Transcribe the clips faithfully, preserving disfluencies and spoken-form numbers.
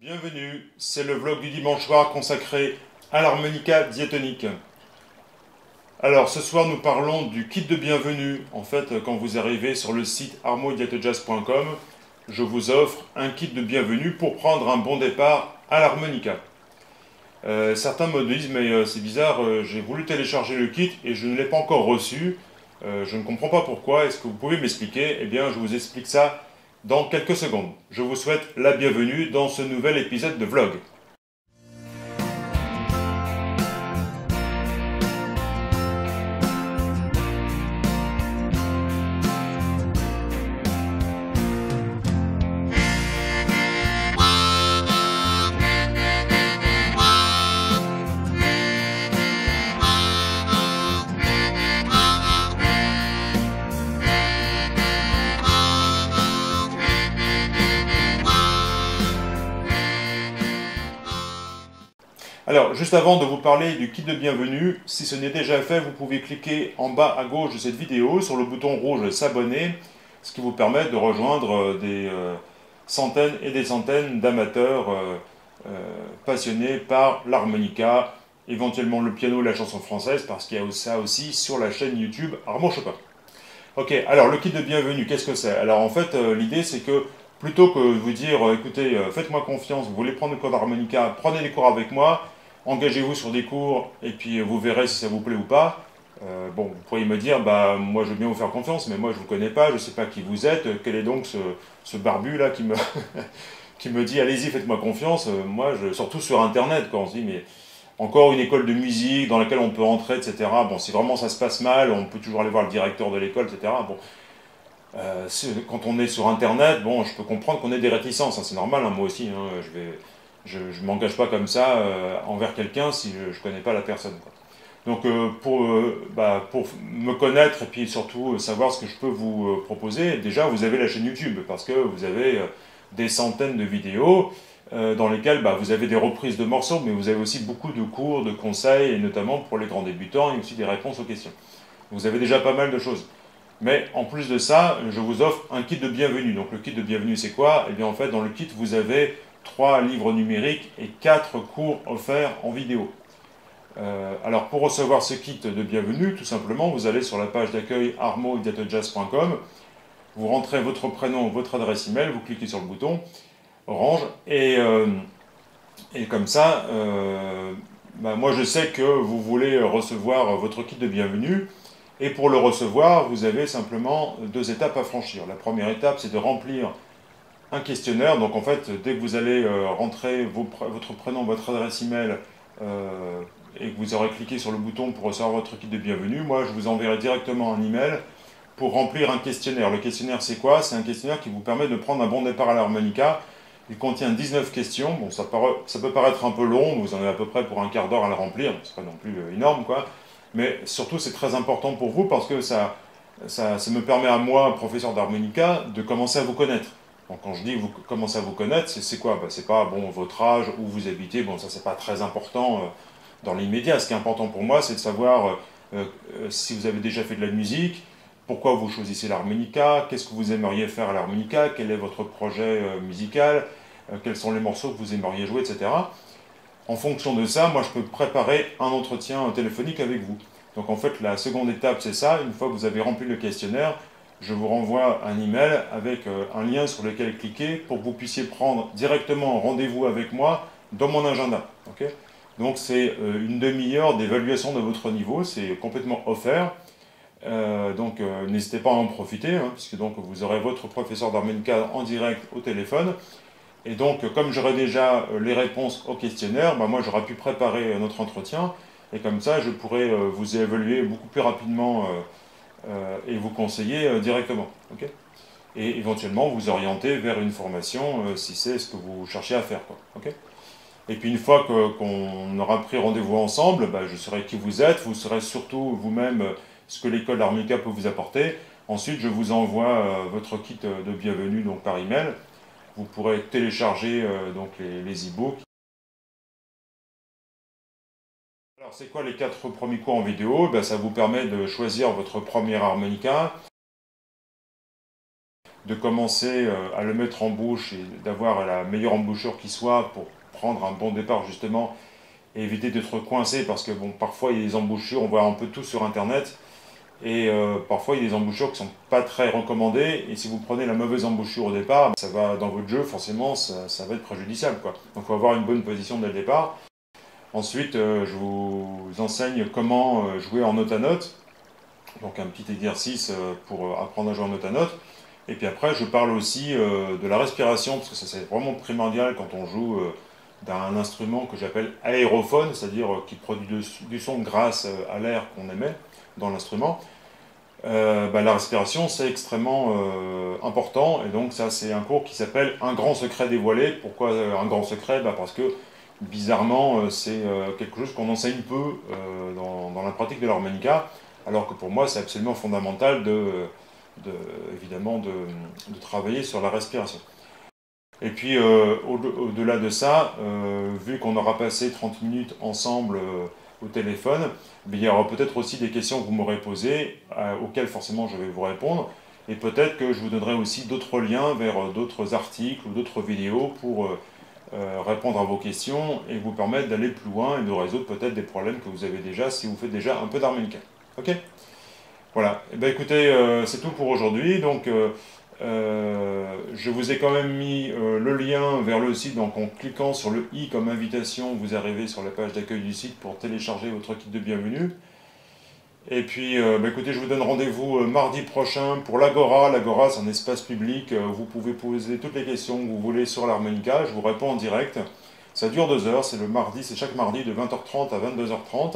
Bienvenue, c'est le vlog du dimanche soir consacré à l'harmonica diatonique. Alors ce soir nous parlons du kit de bienvenue. En fait, quand vous arrivez sur le site harmo diato jazz point com, je vous offre un kit de bienvenue pour prendre un bon départ à l'harmonica. Euh, certains me disent mais euh, c'est bizarre, euh, j'ai voulu télécharger le kit et je ne l'ai pas encore reçu. Euh, je ne comprends pas pourquoi, est-ce que vous pouvez m'expliquer? Eh bien je vous explique ça dans quelques secondes. Je vous souhaite la bienvenue dans ce nouvel épisode de vlog. Alors, juste avant de vous parler du kit de bienvenue, si ce n'est déjà fait, vous pouvez cliquer en bas à gauche de cette vidéo sur le bouton rouge s'abonner, ce qui vous permet de rejoindre des euh, centaines et des centaines d'amateurs euh, euh, passionnés par l'harmonica, éventuellement le piano, la chanson française, parce qu'il y a ça aussi sur la chaîne YouTube Armand Chopin. Ok, alors le kit de bienvenue, qu'est-ce que c'est? Alors en fait, euh, l'idée c'est que plutôt que de vous dire, euh, écoutez, euh, faites-moi confiance, vous voulez prendre le cours d'harmonica, prenez les cours avec moi, engagez-vous sur des cours et puis euh, vous verrez si ça vous plaît ou pas. Euh, bon, vous pourriez me dire, bah moi je veux bien vous faire confiance, mais moi je vous connais pas, je ne sais pas qui vous êtes, euh, quel est donc ce, ce barbu là qui me, qui me dit, allez-y, faites-moi confiance. Euh, moi, je, surtout sur internet, quand on se dit, mais encore une école de musique dans laquelle on peut rentrer, et cetera. Bon, si vraiment ça se passe mal, on peut toujours aller voir le directeur de l'école, et cetera. Bon, euh, quand on est sur internet, bon, je peux comprendre qu'on ait des réticences, hein, c'est normal, hein, moi aussi, hein, je vais, je, je m'engage pas comme ça euh, envers quelqu'un si je, je connais pas la personne, quoi. Donc euh, pour, euh, bah, pour me connaître et puis surtout euh, savoir ce que je peux vous euh, proposer, déjà vous avez la chaîne YouTube parce que vous avez euh, des centaines de vidéos euh, dans lesquelles bah, vous avez des reprises de morceaux, mais vous avez aussi beaucoup de cours, de conseils, et notamment pour les grands débutants et aussi des réponses aux questions. Vous avez déjà pas mal de choses. Mais en plus de ça, je vous offre un kit de bienvenue. Donc le kit de bienvenue, c'est quoi? Eh bien en fait, dans le kit, vous avez trois livres numériques et quatre cours offerts en vidéo. Euh, alors pour recevoir ce kit de bienvenue, tout simplement, vous allez sur la page d'accueil harmo diato jazz point com, vous rentrez votre prénom, votre adresse email, vous cliquez sur le bouton orange et, euh, et comme ça, euh, bah, moi je sais que vous voulez recevoir votre kit de bienvenue. Et pour le recevoir, vous avez simplement deux étapes à franchir. La première étape, c'est de remplir un questionnaire. Donc en fait, dès que vous allez euh, rentrer vos, votre prénom, votre adresse email, euh, et que vous aurez cliqué sur le bouton pour recevoir votre kit de bienvenue, moi je vous enverrai directement un email pour remplir un questionnaire. Le questionnaire, c'est quoi? C'est un questionnaire qui vous permet de prendre un bon départ à l'harmonica. Il contient dix-neuf questions. Bon, ça, paraît, ça peut paraître un peu long, vous en avez à peu près pour un quart d'heure à le remplir. C'est pas non plus euh, énorme, quoi. Mais surtout, c'est très important pour vous parce que ça, ça, ça me permet à moi, professeur d'harmonica, de commencer à vous connaître. Donc, quand je dis vous commencez à vous connaître, c'est quoi? Ben, c'est pas bon, votre âge, où vous habitez, bon, ça c'est pas très important euh, dans l'immédiat. Ce qui est important pour moi, c'est de savoir euh, euh, si vous avez déjà fait de la musique, pourquoi vous choisissez l'harmonica, qu'est-ce que vous aimeriez faire à l'harmonica, quel est votre projet euh, musical, euh, quels sont les morceaux que vous aimeriez jouer, et cetera. En fonction de ça, moi je peux préparer un entretien téléphonique avec vous. Donc en fait, la seconde étape, c'est ça. Une fois que vous avez rempli le questionnaire, je vous renvoie un email avec euh, un lien sur lequel cliquer pour que vous puissiez prendre directement rendez-vous avec moi dans mon agenda. Okay, donc c'est euh, une demi-heure d'évaluation de votre niveau, c'est complètement offert. Euh, donc euh, n'hésitez pas à en profiter, hein, puisque donc vous aurez votre professeur d'harmonica en direct au téléphone. Et donc, comme j'aurai déjà les réponses au questionnaire, bah moi j'aurai pu préparer notre entretien, et comme ça je pourrai euh, vous évaluer beaucoup plus rapidement euh, euh, et vous conseiller euh, directement. Okay, et éventuellement vous orienter vers une formation euh, si c'est ce que vous cherchez à faire, quoi. Okay, et puis une fois que, qu'on aura pris rendez-vous ensemble, bah, je saurai qui vous êtes, vous saurez surtout vous-même euh, ce que l'école d'harmonica peut vous apporter. Ensuite, je vous envoie euh, votre kit de bienvenue donc, par email. Vous pourrez télécharger euh, donc les, les e-books. Alors c'est quoi les quatre premiers cours en vidéo? Ben, ça vous permet de choisir votre première harmonica, de commencer à le mettre en bouche et d'avoir la meilleure embouchure qui soit pour prendre un bon départ justement et éviter d'être coincé parce que bon, parfois il y a des embouchures, on voit un peu tout sur internet et euh, parfois il y a des embouchures qui ne sont pas très recommandées et si vous prenez la mauvaise embouchure au départ, ça va dans votre jeu, forcément ça, ça va être préjudiciable quoi. Donc il faut avoir une bonne position dès le départ. Ensuite euh, je vous enseigne comment euh, jouer en note à note, donc un petit exercice euh, pour apprendre à jouer en note à note. Et puis après, je parle aussi euh, de la respiration, parce que ça c'est vraiment primordial quand on joue euh, d'un instrument que j'appelle aérophone, c'est-à-dire euh, qui produit de, du son grâce euh, à l'air qu'on émet dans l'instrument. Euh, bah, la respiration c'est extrêmement euh, important, et donc ça c'est un cours qui s'appelle Un grand secret dévoilé. Pourquoi euh, un grand secret? Bah, parce que bizarrement euh, c'est euh, quelque chose qu'on enseigne peu euh, dans, dans la pratique de l'harmonica, alors que pour moi c'est absolument fondamental de... De, évidemment de, de travailler sur la respiration. Et puis euh, au-delà de ça, euh, vu qu'on aura passé trente minutes ensemble euh, au téléphone, il y aura peut-être aussi des questions que vous m'aurez posées, euh, auxquelles forcément je vais vous répondre, et peut-être que je vous donnerai aussi d'autres liens vers euh, d'autres articles ou d'autres vidéos pour euh, euh, répondre à vos questions et vous permettre d'aller plus loin et de résoudre peut-être des problèmes que vous avez déjà si vous faites déjà un peu d'harmonica. Ok ? Voilà, eh bien, écoutez, euh, c'est tout pour aujourd'hui. Donc, euh, euh, je vous ai quand même mis euh, le lien vers le site. Donc, en cliquant sur le i comme invitation, vous arrivez sur la page d'accueil du site pour télécharger votre kit de bienvenue. Et puis, euh, bah, écoutez, je vous donne rendez-vous euh, mardi prochain pour l'Agora. L'Agora, c'est un espace public. Euh, vous pouvez poser toutes les questions que vous voulez sur l'harmonica. Je vous réponds en direct. Ça dure deux heures. C'est le mardi, c'est chaque mardi de vingt heures trente à vingt-deux heures trente.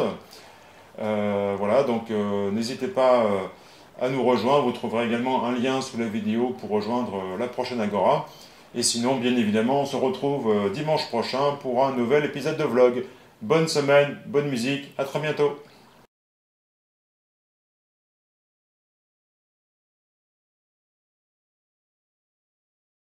Euh, voilà, donc euh, n'hésitez pas euh, à nous rejoindre. Vous trouverez également un lien sous la vidéo pour rejoindre euh, la prochaine Agora. Et sinon, bien évidemment, on se retrouve euh, dimanche prochain pour un nouvel épisode de vlog. Bonne semaine, bonne musique, à très bientôt.